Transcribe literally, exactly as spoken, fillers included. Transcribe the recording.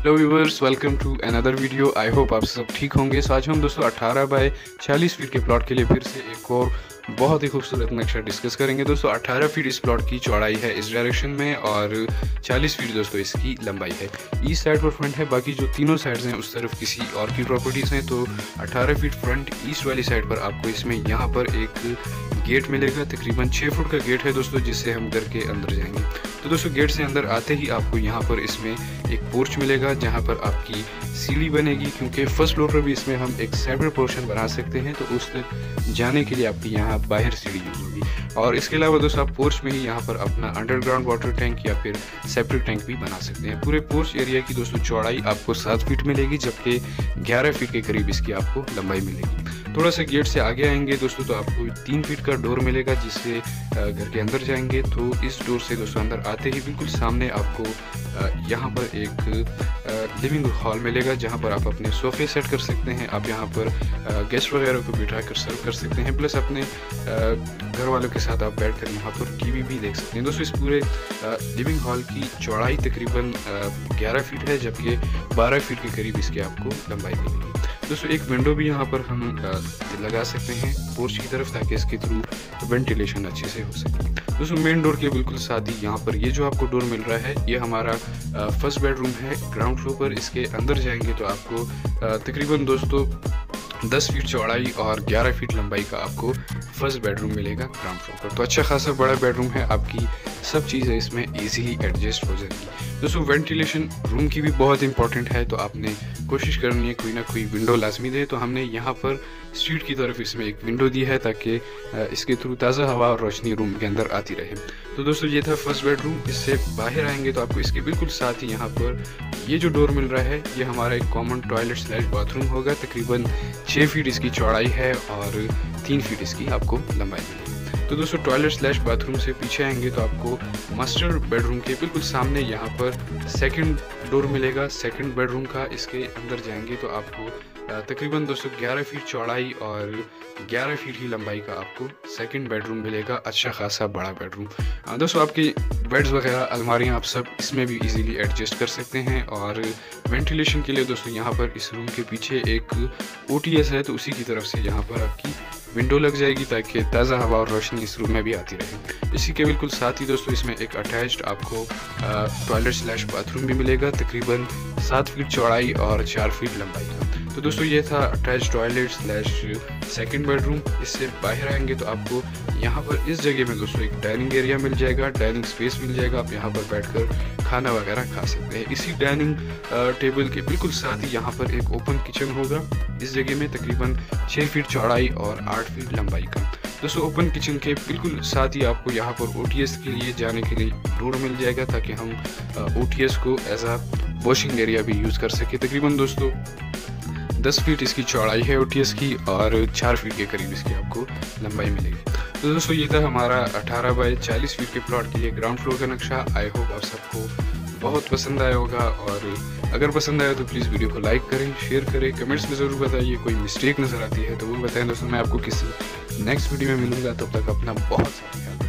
Hello viewers, welcome to another video. I hope आप सब ठीक होंगे। सो आज हम दोस्तों अठारह बाय चालीस फीट के प्लॉट के लिए फिर से एक और बहुत ही खूबसूरत नक्शा डिस्कस करेंगे। दोस्तों अठारह फीट इस प्लॉट की चौड़ाई है इस डायरेक्शन में और चालीस फीट दोस्तों इसकी लंबाई है। ईस्ट साइड पर फ्रंट है, बाकी जो तीनों साइड्स हैं उस तरफ किसी और की प्रॉपर्टीज़ हैं। तो अठारह फीट फ्रंट ईस्ट वाली साइड पर आपको इसमें यहाँ पर एक गेट मिलेगा। तकरीबन छः फुट का गेट है दोस्तों, जिससे हम घर के अंदर जाएंगे। तो दोस्तों गेट से अंदर आते ही आपको यहाँ पर इसमें एक पोर्च मिलेगा, जहाँ पर आपकी सीढ़ी बनेगी, क्योंकि फर्स्ट फ्लोर पर भी इसमें हम एक सेपरेट पोर्शन बना सकते हैं। तो उस तक जाने के लिए आपकी यहाँ बाहर सीढ़ी यूज होगी। और इसके अलावा दोस्तों आप पोर्च में ही यहाँ पर अपना अंडरग्राउंड वाटर टैंक या फिर सेपरेट टैंक भी बना सकते हैं। पूरे पोर्च एरिया की दोस्तों चौड़ाई आपको सात फीट मिलेगी, जबकि ग्यारह फीट के करीब इसकी आपको लंबाई मिलेगी। थोड़ा सा गेट से आगे आएंगे दोस्तों तो आपको तीन फीट का डोर मिलेगा, जिससे घर के अंदर जाएंगे। तो इस डोर से दोस्तों अंदर आते ही बिल्कुल सामने आपको यहाँ पर एक लिविंग हॉल मिलेगा, जहाँ पर आप अपने सोफे सेट कर सकते हैं। आप यहाँ पर गेस्ट वगैरह को बिठा कर सर्व कर सकते हैं, प्लस अपने घर वालों के साथ आप बैठकर यहाँ पर टीवी भी देख सकते हैं। दोस्तों इस पूरे लिविंग हॉल की चौड़ाई तकरीबन ग्यारह फीट है, जबकि बारह फीट के करीब इसकी आपको लंबाई मिलेगी। दोस्तों एक विंडो भी यहाँ पर हम लगा सकते हैं पोर्च की तरफ, ताकि इसके थ्रू वेंटिलेशन अच्छे से हो सके। दोस्तों मेन डोर के बिल्कुल साथ ही यहाँ पर ये जो आपको डोर मिल रहा है, ये हमारा फर्स्ट बेडरूम है ग्राउंड फ्लोर पर। इसके अंदर जाएंगे तो आपको तकरीबन दोस्तों दस फीट चौड़ाई और ग्यारह फीट लंबाई का आपको फर्स्ट बेडरूम मिलेगा ग्राउंड फ्लोर पर। तो अच्छा खासा बड़ा बेडरूम है, आपकी सब चीज़ें इसमें इजीली एडजस्ट हो जाएगी। दोस्तों वेंटिलेशन रूम की भी बहुत इंपॉर्टेंट है, तो आपने कोशिश करनी है कोई ना कोई विंडो लाजमी दे। तो हमने यहाँ पर स्ट्रीट की तरफ इसमें एक विंडो दी है, ताकि इसके थ्रू ताज़ा हवा और रोशनी रूम के अंदर आती रहे। तो दोस्तों ये था फर्स्ट बेडरूम। इससे बाहर आएंगे तो आपको इसके बिल्कुल साथ ही यहाँ पर ये जो डोर मिल रहा है, ये हमारा एक कॉमन टॉयलेट स्लैश बाथरूम होगा। तकरीबन छः फीट इसकी चौड़ाई है और तीन फीट इसकी आपको लंबाई मिलेगी। तो दोस्तों टॉयलेट स्लैश बाथरूम से पीछे आएंगे तो आपको मास्टर बेडरूम के बिल्कुल सामने यहाँ पर सेकंड डोर मिलेगा सेकंड बेडरूम का। इसके अंदर जाएंगे तो आपको तकरीबन दोस्तों ग्यारह फीट चौड़ाई और ग्यारह फीट ही लंबाई का आपको सेकंड बेडरूम मिलेगा। अच्छा खासा बड़ा बेडरूम। दोस्तों आपकी बेड्स वगैरह अलमारियाँ आप सब इसमें भी इजीली एडजस्ट कर सकते हैं। और वेंटिलेशन के लिए दोस्तों यहाँ पर इस रूम के पीछे एक ओ टी एस है, तो उसी की तरफ से यहाँ पर आपकी विंडो लग जाएगी, ताकि ताज़ा हवा और रोशनी इस रूम में भी आती रहे। इसी के बिल्कुल साथ ही दोस्तों इसमें एक अटैच्ड आपको टॉयलेट स्लैश बाथरूम भी मिलेगा, तकरीबन सात फीट चौड़ाई और चार फीट लंबाई का। तो दोस्तों ये था attach toilet slash second bedroom. इससे बाहर आएंगे तो आपको यहाँ पर इस जगह में दोस्तों एक डाइनिंग एरिया मिल जाएगा, डाइनिंग स्पेस मिल जाएगा। आप यहाँ पर बैठकर खाना वगैरह खा सकते हैं। इसी डाइनिंग टेबल के बिल्कुल साथ ही यहाँ पर एक ओपन किचन होगा। इस जगह में तकरीबन छः फीट चौड़ाई और आठ फीट लंबाई का। दोस्तों ओपन किचन के बिल्कुल साथ ही आपको यहाँ पर ओ टी एस के लिए जाने के लिए डोर मिल जाएगा, ताकि हम ओ टी एस को एज आ वॉशिंग एरिया भी यूज़ कर सके। तकरीबन दोस्तों दस फीट इसकी चौड़ाई है ओ टी एस की और चार फीट के करीब इसकी आपको लंबाई मिलेगी। तो दोस्तों ये था हमारा अठारह बाय चालीस फीट के प्लॉट के लिए ग्राउंड फ्लोर का नक्शा। आई होप आप सबको बहुत पसंद आया होगा, और अगर पसंद आया तो प्लीज़ वीडियो को लाइक करें, शेयर करें, कमेंट्स में ज़रूर बताइए कोई मिस्टेक नज़र आती है तो वो बताएं। दोस्तों मैं आपको किसी नेक्स्ट वीडियो में मिलूंगा, तब तक अपना बहुत सारा ख्याल रखें।